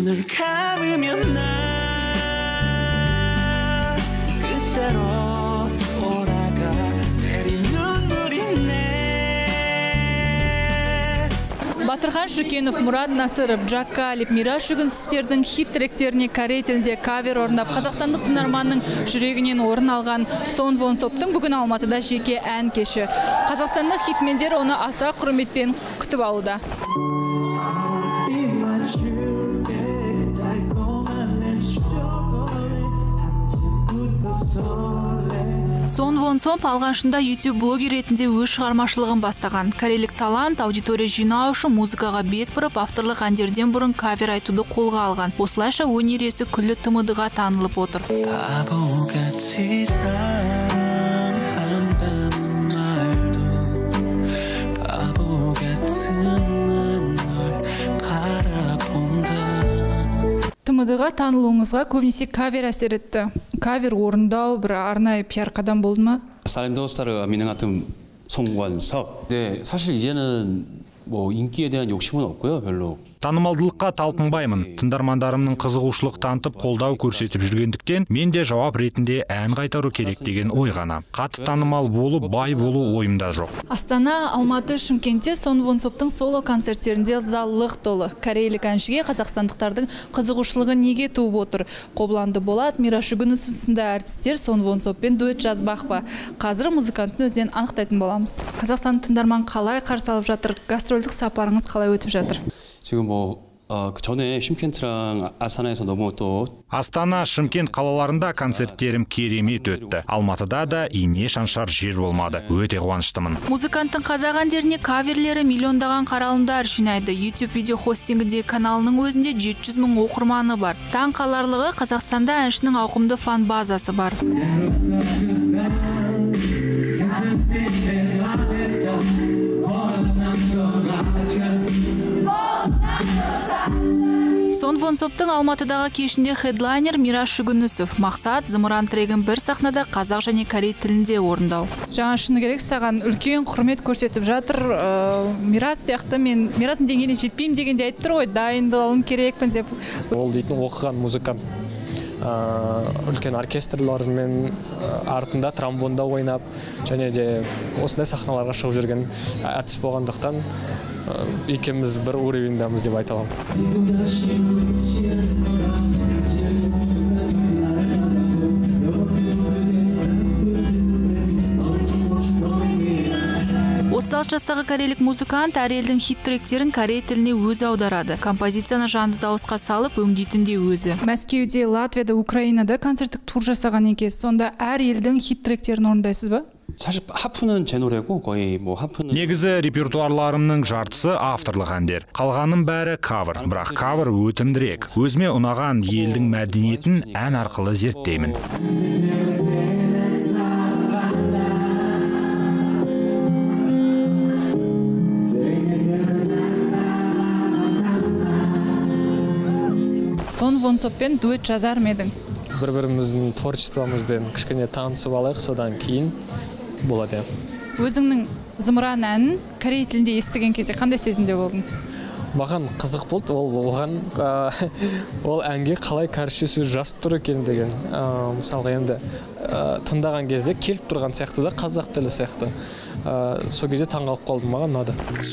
눈을 감으면 나 그때로 돌아가 내린 눈물이 Батырхан Шүкенов, Мурат Насыров, Джаккалип, Мираш Жүгінсовтердің хит тректеріне корей тілінде кавер орындап, қазақстандық тыңдарманның жүрегінен орын алған Сон Вон Соптың бүгін Алматыда жеке ән кеші. Қазақстандық хитмендер оны аса құрметпен күтіп алуда. Сон Вон Соп алғашында YouTube блогер ретінде өз шығармашылығын бастаған. Корейлік талант аудитория жинау үшін музыкаға бет бұрып, авторлық әндерден бұрын кавер айтуды қолға алған. Осылайша өнер иесі күллі тмд-ға танылып отыр. тмд-ға танылуыңызға көбінесе кавер әсер етті. Кавер орындау бір арнайы пиар қадам болды ма? 사인더스타르가 미는 같은 송관섭. 네, 사실 이제는 뭐 인기에 대한 욕심은 없고요, 별로. Танымалдылыққа талпынбаймын. Тыңдармандарымның қызығушылық танытып, қолдау көрсетіп жүргендіктен, мен де жауап ретінде ән қайтару керек деген ой ғана. Қатты танымал болу, бай болу ойымда жоқ. Астана, Алматы, Шымкентте Сон Вон Соптың соло концерттерінде заллық толы. Корейлік әншіге қазақстандықтардың қызығушылығы неге туып отыр? Қобланды Болат, Мираш Жүгінісов сынды әртістер Сон Вон Соппен дуэт жазбақ па? Қазір музыканттың өзінен анықтайтын боламыз. Қазақстан тыңдарман қалай қарсы алып жатыр? Гастрольдік сапарыңыз қалай өтіп жатыр? 지금 그 전에 шымкент랑 아스타나에서 너무 또 Астана, Шымкент қалаларында концерттерім керемет өтті. Алматыда да ине шаншар жер болмады. Өте қуаныштымын. Музыканттың қазақ әндеріне каверлері миллиондаған қаралымдар жинайды. YouTube видео хостингінде каналының өзінде 700 мың оқырманы бар. Таң қаларлығы Қазақстанда әншінің ауқымды фан базасы бар. Сон Вон Соптың Алматыдағы кешінде хедлайнер Мираш Жүгінісов. Мақсат зымыран трегін бір сахнада қазақ және корей тілінде орындау. Жаңа шыны керек саған үлкен құрмет көрсетіп жатыр. Мирас сияқты мен Мирастың деңгейіне жетпеймін дегенде айтып тұр ғой, дайындалуым керекпін деп. Ол дейтін оқыған музыкант. Үлкен оркестрлармен артында тромбонда ойнап, және де осындай сахналарға шығып жүрген әртіс болғандықтан екеуміз бір уровеньдамыз деп айта аламын. 36 жастағы корейлік музыкант әр елдің хит-тректерін корей тіліне өзі аударады. Композицияны жанды дауысқа салып, өңдейтін де өзі. Мәскеуде, Латвияда, Украинада концерттік тур жасаған екенсіз. Сонда әр елдің хит-тректерін орындайсыз ба? 사실 하프는 제 노래고 거의 뭐 하프는 негізі репертуарларымның жартысы авторлық әндер. Қалғаным бәрі кавер, бірақ кавер өтімдірек. Өзіме ұнаған елдің мәдениетін ән арқылы зерттеймін. Сон Вон Соппен дуэт жазар ма едің? Бір-біріміздің творчествомызбен кішкене танысып алайық, содан кейін болады. Өзіңнің зымыран әнін корей тілінде естіген кезде қандай сезімде болдың? Маған қызық болды, ол әнге қалай кәрісше сөз жазып тұр екен деген. Мысалға енді тыңдаған кезде келіп тұрған сияқты да, қазақ тілі сияқты. Сол кезде таңғалып қалдым, маған ұнады.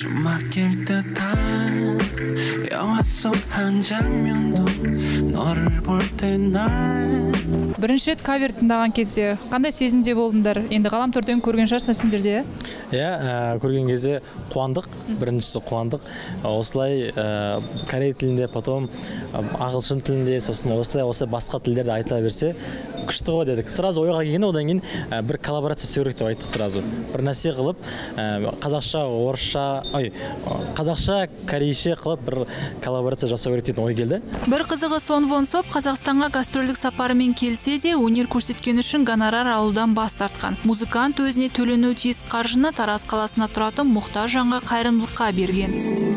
Бірінші рет кавер тыңдаған кезде қандай сезімде болдыңдар? Енді ғаламтордан көрген шығарсыңдар сендерде? Иә, көрген кезде қуандық, біріншісі қуандық. Осылай корей тілінде, потом ағылшын тілінде, сосын осылай басқа тілдерде айтыла берсе, күшті ғой дедік. Сразу ойға келген, одан кейін бір коллаборация істеу керек деп айттық сразу. Бір нәрсе қылып, қазақша, орысша, қазақша, корейше қылып бір коллаборация жасау керек деген ой келді. Бір қызығы Сон Вон Соп Қазақстанға гастрольдік сапарымен келсе де, өнер көрсеткен үшін гонорар алудан бас тартқан. Музыкант өзіне төленуі тиіс қаржыны Тараз қаласына тұратын мұқтаж жанға қайырымдылыққа берген.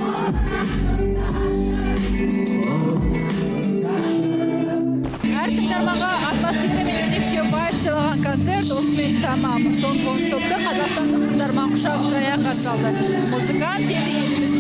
Әр тыңдарманға атмосферамен ерекше вайб сыйлаған концерт осымен тамам. Сон Вон Сопты қазақстандық тыңдарман құшақ жая қарсы алды. Музыкант